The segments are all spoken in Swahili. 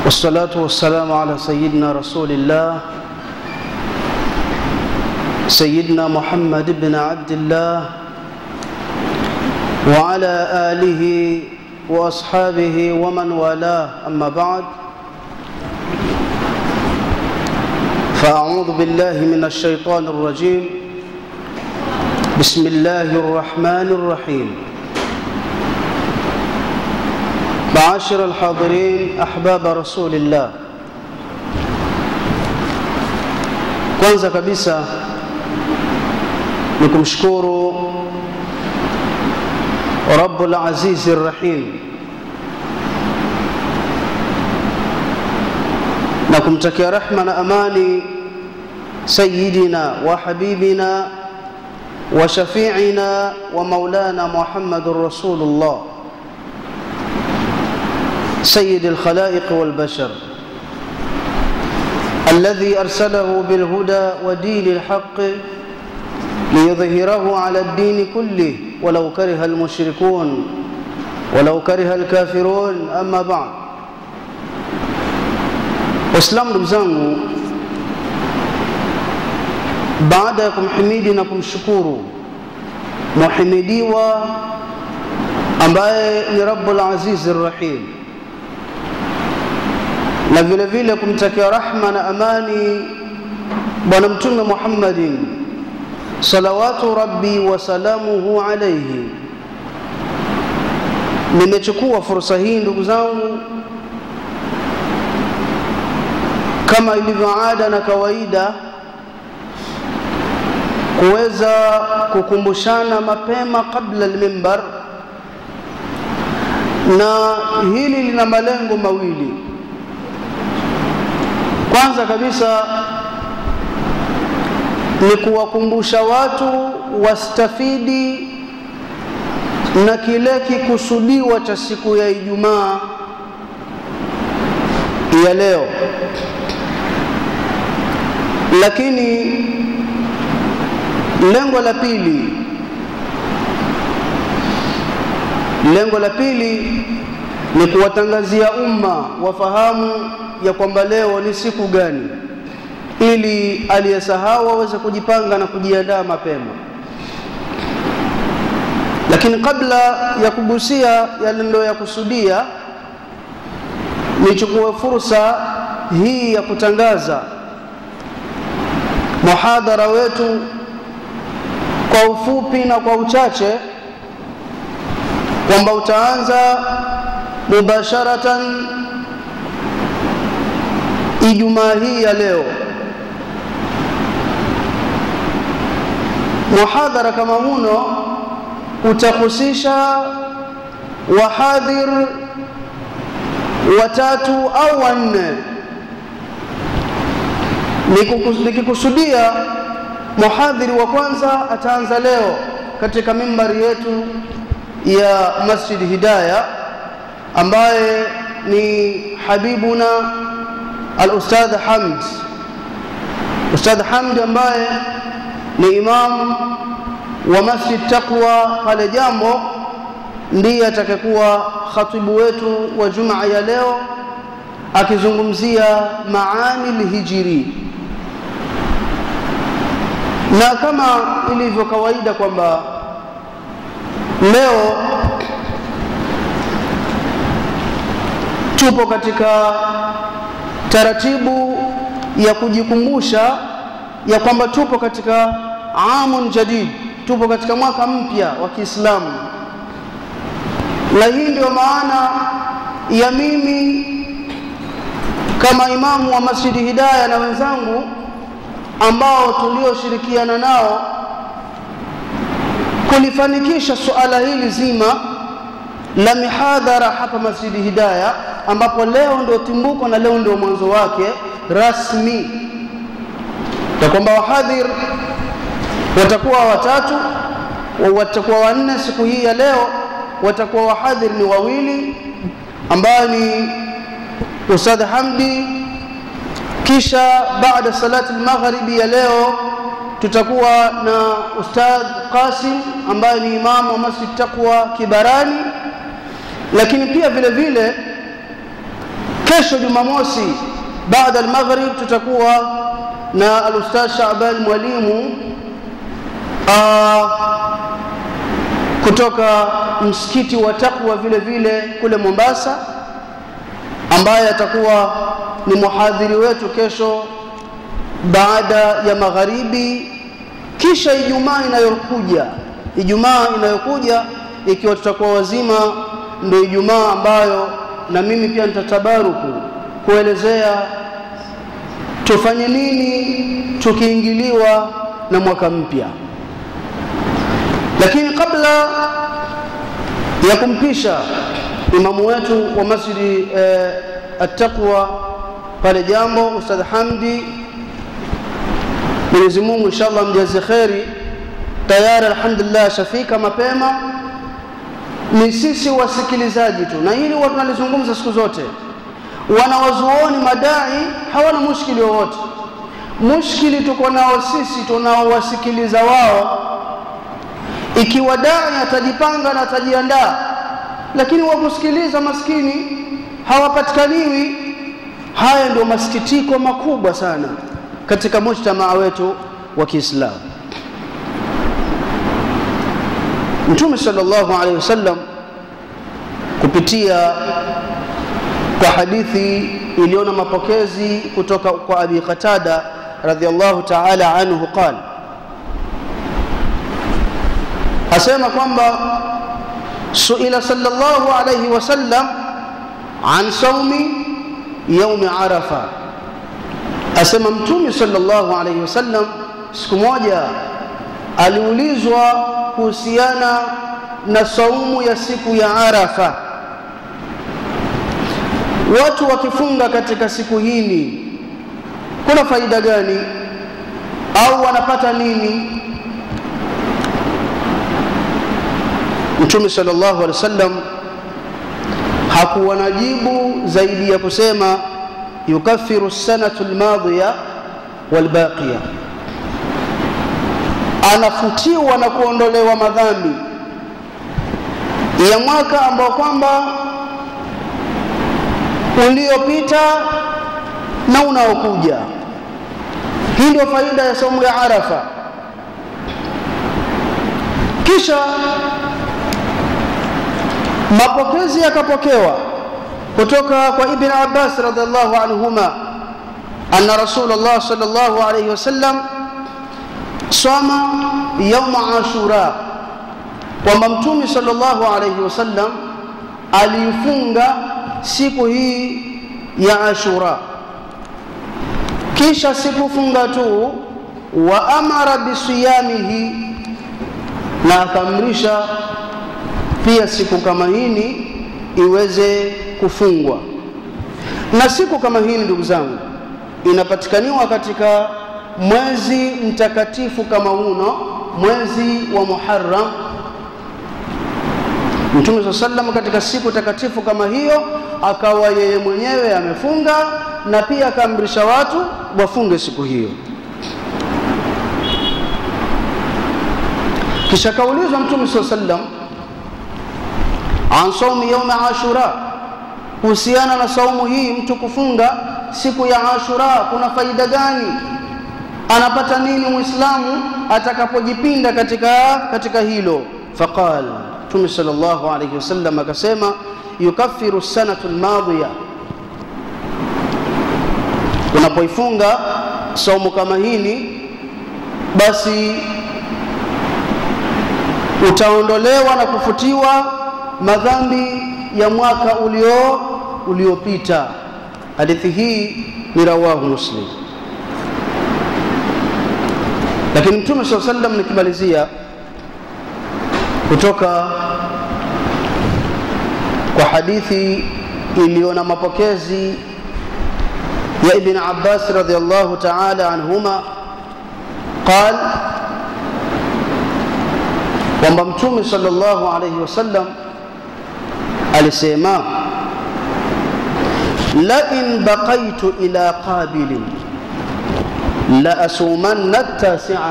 والصلاة والسلام على سيدنا رسول الله سيدنا محمد بن عبد الله وعلى آله وأصحابه ومن والاه. أما بعد، فأعوذ بالله من الشيطان الرجيم. بسم الله الرحمن الرحيم. معاشر الحاضرين أحباب رسول الله، kwanza kabisa nikumshukuru Rabbul Aziz Ar-Rahim na kumtakia rahma na amani sayyidina wa habibina wa shafi'ina wa maulana Muhammadur Rasulullah سيد الخلائق والبشر الذي أرسله بالهدى ودين الحق ليظهره على الدين كله ولو كره المشركون ولو كره الكافرون. أما بعد، واسلام نبزانgu, baada ya kumhimidi na kumshukuru muhimidiwa ambaye ni Rabbul Aziz Ar-Rahim, na vile vile kumtakia rahma na amani bwana mtume Muhammadin salawatu rabbi wa salamuhu alayhi, nimechukua fursa hii ndugu zangu, kama ilivyo ada na kawaida, kuweza kukumbushana mapema kabla al-mimbar, na hili lina malengo mawili. Kwanza kabisa ni kuwakumbusha watu wastafidi na kile kikusudiwa cha siku ya Ijumaa ya leo. Lakini lengo la pili ni kuwatangazia umma wafahamu ya kwamba leo ni siku gani, ili aliyesahau aweze kujipanga na kujiandaa mapema. Lakini kabla ya kugusia yale ndio ya kusudia, nichukue fursa hii ya kutangaza muhadhara wetu kwa ufupi na kwa uchache, kwamba utaanza mubasharatan Ijumaa hii ya leo. Muhadhara kama huno utahusisha wahadhir watatu au wanne. Nikikusudia muhadhiri wa kwanza ataanza leo katika mimbari yetu ya Masjid Hidayah, ambaye ni habibuna al-Ustadh Hamd. Ustadh Hamd ambaye ni imam wa Masjid Taqwa pale Jambo, ndiye atakayekuwa khatibu wetu wa Jumaa ya leo, akizungumzia maani al-hijri. Na kama ilivyo kawaida kwamba leo tupo katika taratibu ya kujikumbusha ya kwamba tupo katika amun jadid, tupo katika mwaka mpya wa Kiislamu. Na hii ndio maana ya mimi kama imamu wa Masjid Hidayah na wenzangu ambao tulioshirikiana nao kulifanikisha suala hili zima la mihadhara hapa Masjid Hidayah, ambapo leo ndio timbuko na leo ndio mwanzo wake rasmi, na kwamba wahadhir watakuwa watatu au watakuwa wanne. Siku hii ya leo watakuwa wahadhir ni wawili, ambao ni Ustadh Hamdi, kisha baada salati al-maghribi ya leo tutakuwa na Ustadh Qasim ambaye ni imamu wa Masjid Taqwa Kibarani. Lakini pia vile vile Kesho Jumamosi baada al-maghrib tutakuwa na al-Ustadh Shaaban mwalimu kutoka msikiti wa Taqwa vile vile kule Mombasa, ambaye atakuwa ni muhadhiri wetu kesho baada ya magharibi. Kisha Ijumaa inayokuja ikiwa tutakuwa wazima, ndio Ijumaa ambayo na mimi pia nitatabaruku kuelezea tufanye nini tukiingiliwa na mwaka mpya. Lakini kabla ya kumpisha imamu wetu wa Masjidi At-Taqwa pale Jambo, Ustadh Hamdi, Mwenyezi Mungu inshallah mjaze khairi, tayari alhamdulillah shafika mapema. Ni sisi wasikilizaji tu, na hili watu tunalizungumza siku zote. Wanawazuoni madai hawana mushkili wowote. Mushkili tuko nao sisi tunaowasikiliza wao. Ikiwa dai atajipanga na atajiandaa, lakini wakusikiliza maskini hawapatikaniwi, haya ndio masikitiko makubwa sana katika mujtamaa wetu wa Kiislamu. Mtume sallallahu alaihi wasallam kupitia kwa hadithi iliona mapokezi kutoka kwa Abi Qatada radhiyallahu ta'ala anhu qala, asema kwamba suila sallallahu alaihi wasallam an sawmi yawm Arafa. Asema Mtume sallallahu alaihi wasallam siku moja aliulizwa kuhusiana na saumu ya siku ya Arafa. Watu wakifunga katika siku hii kuna faida gani au wanapata nini? Mtume sallallahu alaihi wasallam hakuwa na jibu zaidi ya kusema yukaffiru as-sanatu al-madhiya wal-baqiya, anafutiwa na kuondolewa madhambi ya mwaka ambao kwamba uliopita na unaokuja. Hii ndio faida ya saumu ya Arafa. Kisha mapokezi yakapokewa kutoka kwa Ibn Abbas radhiallahu anhuma anna Rasulullah sallallahu alayhi wasallam sama yawm Ashura, kwamba Mtume sallallahu alayhi wasallam alifunga siku hii ya Ashura. Kisha sikufunga tu, wa amara bisiyamihi, na akamrisha pia siku kama hii iweze kufungwa. Na siku kama hii ndugu zangu inapatikaniwa katika mwezi mtakatifu kama uno, mwezi wa Muharram. Mtume sallallahu katika siku takatifu kama hiyo akawa yeye mwenyewe amefunga na pia akaamrisha watu wafunge siku hiyo. Kisha kaulizwa Mtume sallallahu an saumi yawm Ashura, kuhusiana na saumu hii, mtu kufunga siku ya Ashura kuna faida gani? Anapata nini Muislamu atakapojipinda katika hilo? Faqal, Mtume sallallahu alayhi wasallam akasema yukaffiru as-sanatu al-madhiya, unapoifunga saumu kama hii basi utaondolewa na kufutiwa madhambi ya mwaka uliopita. Hadithi hii ni rawahu Muslim. Lakini Mtume sallallahu alayhi wasallam nikimalizia kutoka kwa hadithi iliona mapokezi ya Ibn Abbas radhiyallahu ta'ala anhuma قال, kwamba Mtume sallallahu alayhi wasallam alisema la in baqaitu ila qabilin la asumanna at-tasi'a,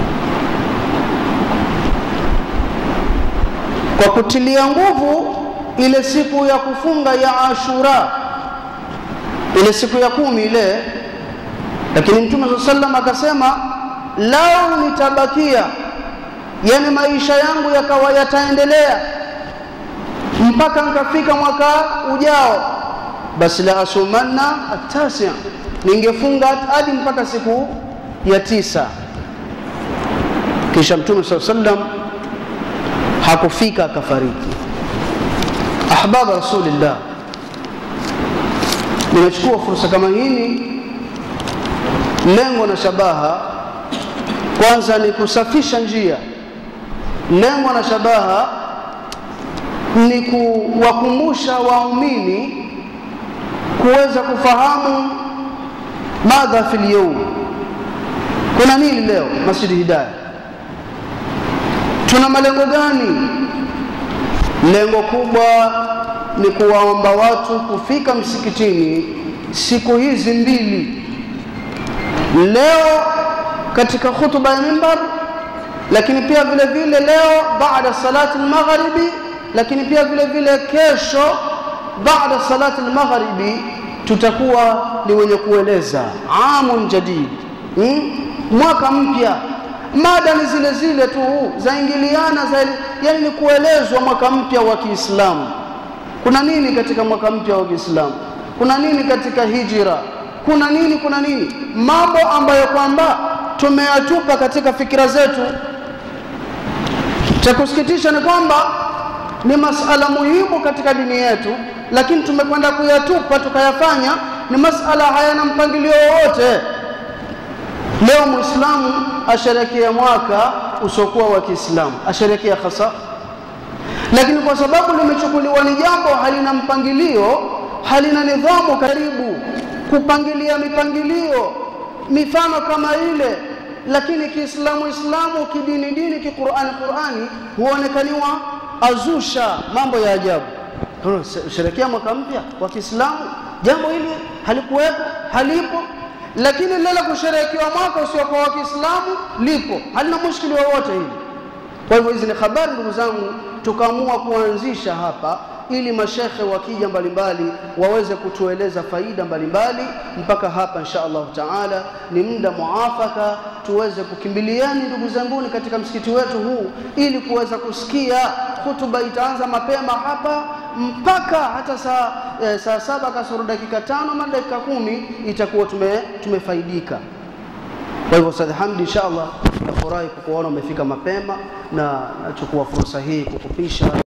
kwa kutilia nguvu ile siku ya kufunga ya Ashura, ile siku ya 10 ile. Lakini Mtume sallallahu akasema, lao nitabakia, yani maisha yangu yakawa yataendelea mpaka nikafika mwaka ujao, basi la asumanna at-tasi', ningefunga hadi mpaka siku ya 9. Kisha Mtume sallallahu hakufika, akafariki. Ahbab Rasulillah, nimechukua fursa kama hii, lengo na shabaha kwanza ni kusafisha njia. Lengo na shabaha ni kuwakumbusha waumini kuweza kufahamu madha fil yawm, kuna nini leo Masjid Hidayah, tuna malengo gani? Lengo kubwa ni kuwaomba watu kufika msikitini siku hizi mbili, leo katika khutba ya mimbar, lakini pia vile vile leo baada salati al-maghribi, lakini pia vile vile kesho baada salati al-maghribi tutakuwa ni wenye kueleza amun jadid, mwaka mpya. Mada ni zile zile tu zaingiliana, yani ni kuelezwa mwaka mpya wa Kiislamu. Kuna nini katika mwaka mpya wa Kiislamu? Kuna nini katika hijra? Kuna nini? Mambo ambayo kwamba tumeyatupa katika fikira zetu. Cha kusikitisha ni kwamba ni masala muhimu katika dini yetu, lakini tumekwenda kuyatupa tukayafanya ni masala hayana mpangilio wowote. Leo Muislamu asherekea mwaka usiokuwa wa Kiislamu, asherekea hasa, lakini kwa sababu limechukuliwa ni jambo halina mpangilio, halina nidhamu karibu kupangilia mipangilio mifano kama ile, lakini Islamu kidini Qur'ani huonekaniwa azusha mambo ya ajabu. Sherekea mwaka mpya wa Kiislamu, jambo hili halikuwepo, halipo. Lakini lile kusherekewa mwaka usiokuwa wa Kiislamu lipo, halina mushkili wowote hili. Kwa hivyo hizi ni habari ndugu zangu tukaamua kuanzisha hapa, ili mashekhe wakija mbalimbali waweze kutueleza faida mbalimbali. Mpaka hapa insha Allah taala ni muda muafaka tuweze kukimbiliani ndugu zanguni katika msikiti wetu huu, ili kuweza kusikia hutuba. Itaanza mapema hapa mpaka hata saa 7 kasoro dakika 5 na dakika 10 itakuwa tumefaidika. Kwa hivyo Ustadh Hamdi, insha Allah nafurahi kukuona umefika mapema, na nachukua fursa hii kukupisha